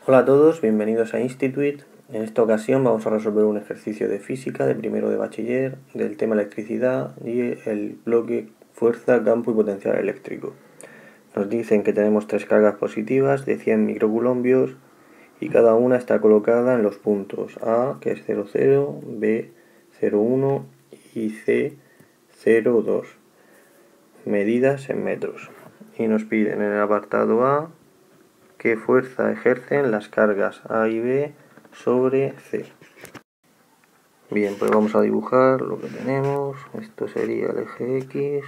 Hola a todos, bienvenidos a Institute. En esta ocasión vamos a resolver un ejercicio de física de primero de bachiller del tema electricidad y el bloque fuerza, campo y potencial eléctrico. Nos dicen que tenemos tres cargas positivas de 100 microcoulombios y cada una está colocada en los puntos A, que es 0,0, B, 0,1 y C, 0,2, medidas en metros. Y nos piden en el apartado A qué fuerza ejercen las cargas A y B sobre C. Bien, pues vamos a dibujar lo que tenemos. Esto sería el eje X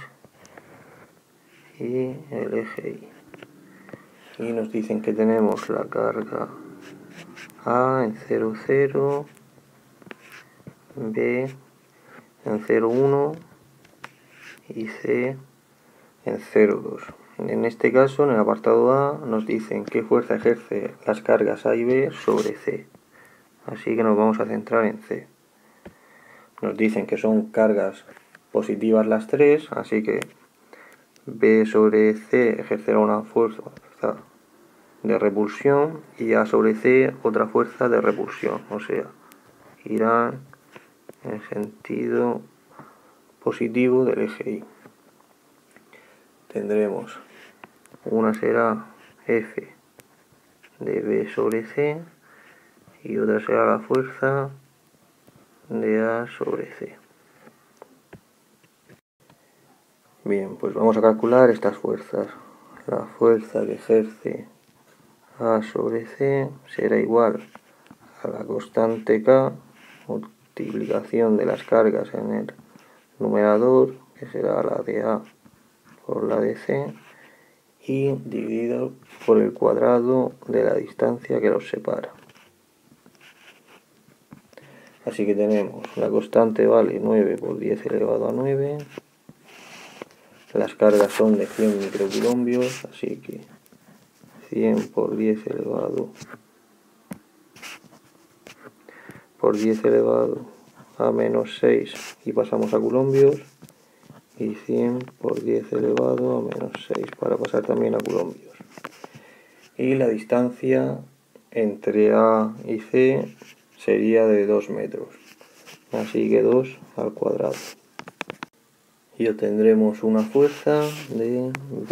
y el eje Y. Y nos dicen que tenemos la carga A en 0,0, B en 0,1 y C en 0,2. En este caso, en el apartado A, nos dicen qué fuerza ejerce las cargas A y B sobre C. Así que nos vamos a centrar en C. Nos dicen que son cargas positivas las tres, así que B sobre C ejercerá una fuerza de repulsión y A sobre C otra fuerza de repulsión, o sea, irán en sentido positivo del eje Y. Tendremos una será F de B sobre C y otra será la fuerza de A sobre C. Bien, pues vamos a calcular estas fuerzas. La fuerza que ejerce A sobre C será igual a la constante K, multiplicación de las cargas en el numerador, que será la de A por la de C, y dividido por el cuadrado de la distancia que los separa. Así que tenemos la constante vale 9 por 10 elevado a 9. Las cargas son de 100 microcoulombios, así que 100 por 10 elevado a menos 6 y pasamos a coulombios, y 100 por 10 elevado a menos 6 para pasar también a coulombios. Y la distancia entre A y C sería de 2 metros, así que 2 al cuadrado. Y obtendremos una fuerza de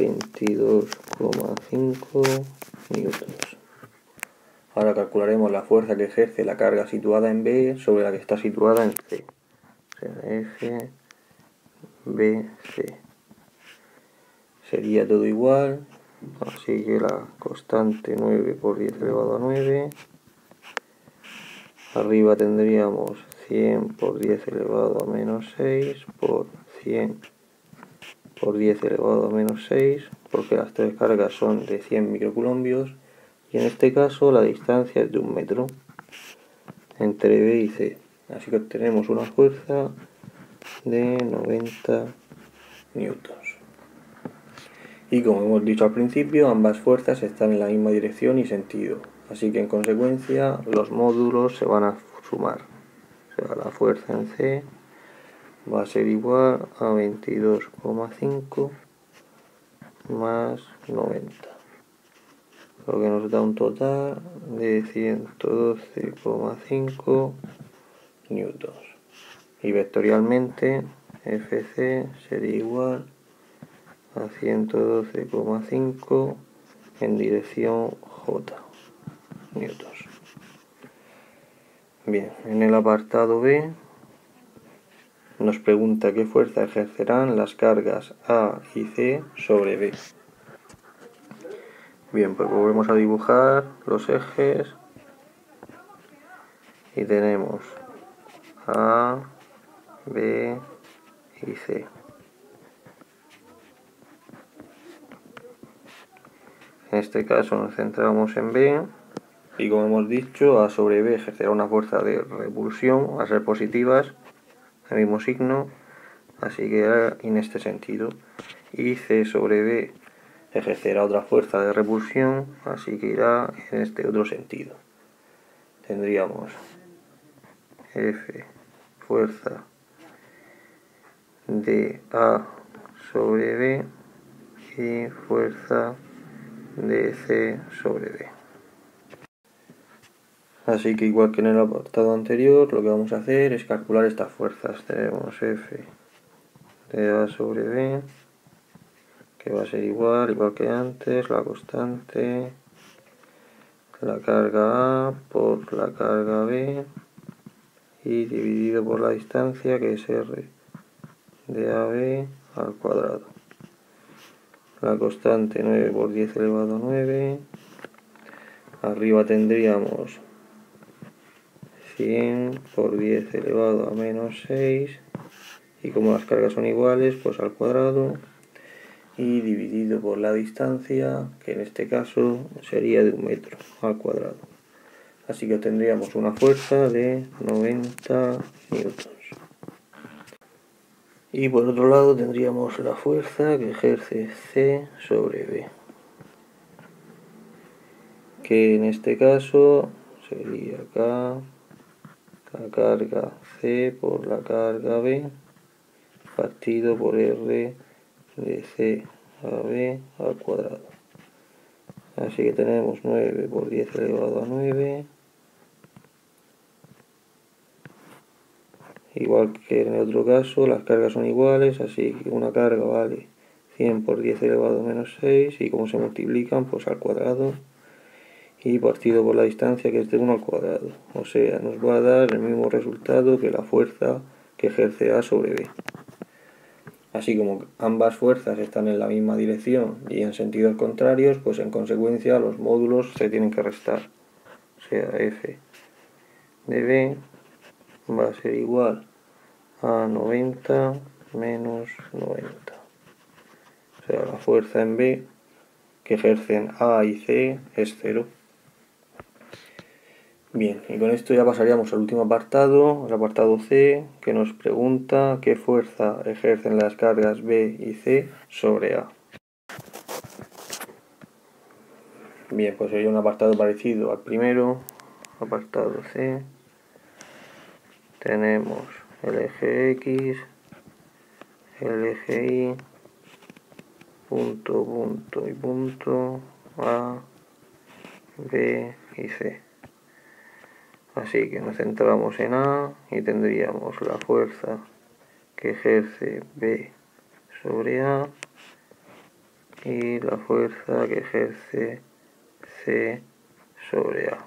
22,5 newtons. Ahora calcularemos la fuerza que ejerce la carga situada en B sobre la que está situada en C. O sea, F, B, C. Sería todo igual, así que la constante 9 por 10 elevado a 9. Arriba tendríamos 100 por 10 elevado a menos 6 por 100 por 10 elevado a menos 6, porque las tres cargas son de 100 microcoulombios, y en este caso la distancia es de 1 metro entre B y C. Así que obtenemos una fuerza de 90 newtons. Y como hemos dicho al principio, ambas fuerzas están en la misma dirección y sentido, así que en consecuencia los módulos se van a sumar. O sea, la fuerza en C va a ser igual a 22,5 más 90, lo que nos da un total de 112,5 newtons. Y vectorialmente Fc sería igual a 112,5 en dirección J newtons. Bien, en el apartado B nos pregunta qué fuerza ejercerán las cargas A y C sobre B. Bien, pues volvemos a dibujar los ejes y tenemos A, B y C. En este caso nos centramos en B y, como hemos dicho, A sobre B ejercerá una fuerza de repulsión a ser positivas, el mismo signo, así que irá en este sentido, y C sobre B ejercerá otra fuerza de repulsión, así que irá en este otro sentido. Tendríamos F fuerza de A sobre B y fuerza de C sobre B. Así que igual que en el apartado anterior, lo que vamos a hacer es calcular estas fuerzas. Tenemos F de A sobre B, que va a ser igual que antes, la constante, la carga A por la carga B, y dividido por la distancia, que es R de AB al cuadrado. La constante 9 por 10 elevado a 9. Arriba tendríamos 100 por 10 elevado a menos 6. Y como las cargas son iguales, pues al cuadrado. Y dividido por la distancia, que en este caso sería de 1 metro al cuadrado. Así que tendríamos una fuerza de 90 newtons. Y por otro lado tendríamos la fuerza que ejerce C sobre B, que en este caso sería acá la carga C por la carga B partido por R de C a B al cuadrado. Así que tenemos 9 por 10 elevado a 9. Igual que en el otro caso, las cargas son iguales, así que una carga vale 100 por 10 elevado a menos 6, y como se multiplican, pues al cuadrado, y partido por la distancia, que es de 1 al cuadrado. O sea, nos va a dar el mismo resultado que la fuerza que ejerce A sobre B. Así como ambas fuerzas están en la misma dirección y en sentidos contrarios, pues en consecuencia los módulos se tienen que restar. O sea, F de B va a ser igual a 90 menos 90. O sea, la fuerza en B que ejercen A y C es 0. Bien, y con esto ya pasaríamos al último apartado, el apartado C, que nos pregunta qué fuerza ejercen las cargas B y C sobre A. Bien, pues sería un apartado parecido al primero, apartado C. Tenemos el eje X, el eje Y, punto, punto y punto, A, B y C. Así que nos centramos en A y tendríamos la fuerza que ejerce B sobre A y la fuerza que ejerce C sobre A.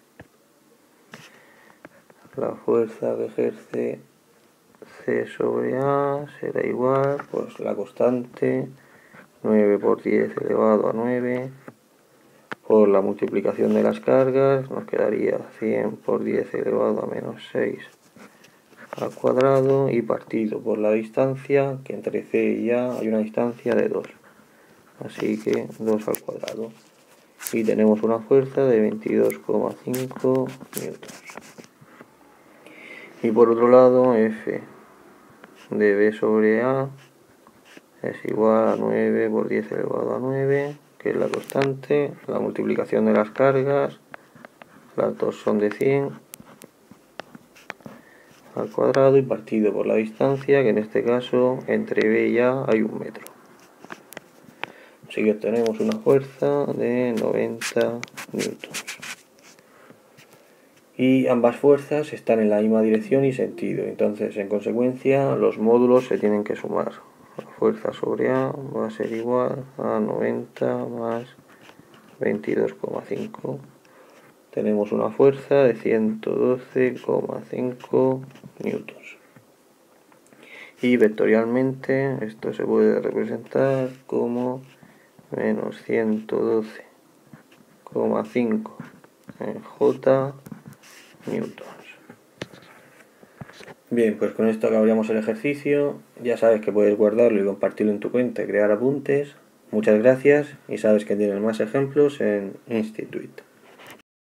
La fuerza que ejerce C sobre A será igual, pues la constante 9 por 10 elevado a 9 por la multiplicación de las cargas, nos quedaría 100 por 10 elevado a menos 6 al cuadrado, y partido por la distancia, que entre C y A hay una distancia de 2. Así que 2 al cuadrado. Y tenemos una fuerza de 22,5 newtons. Y por otro lado, F de B sobre A es igual a 9 por 10 elevado a 9, que es la constante, la multiplicación de las cargas, las dos son de 100 al cuadrado, y partido por la distancia, que en este caso entre B y A hay 1 metro. Así que obtenemos una fuerza de 90 newtons. Y ambas fuerzas están en la misma dirección y sentido, entonces en consecuencia los módulos se tienen que sumar. La fuerza sobre A va a ser igual a 90 más 22,5. Tenemos una fuerza de 112,5 newtons. Y vectorialmente esto se puede representar como menos 112,5 en J newtons. Bien, pues con esto acabaríamos el ejercicio. Ya sabes que puedes guardarlo y compartirlo en tu cuenta y crear apuntes. Muchas gracias, y sabes que tienes más ejemplos en Institute.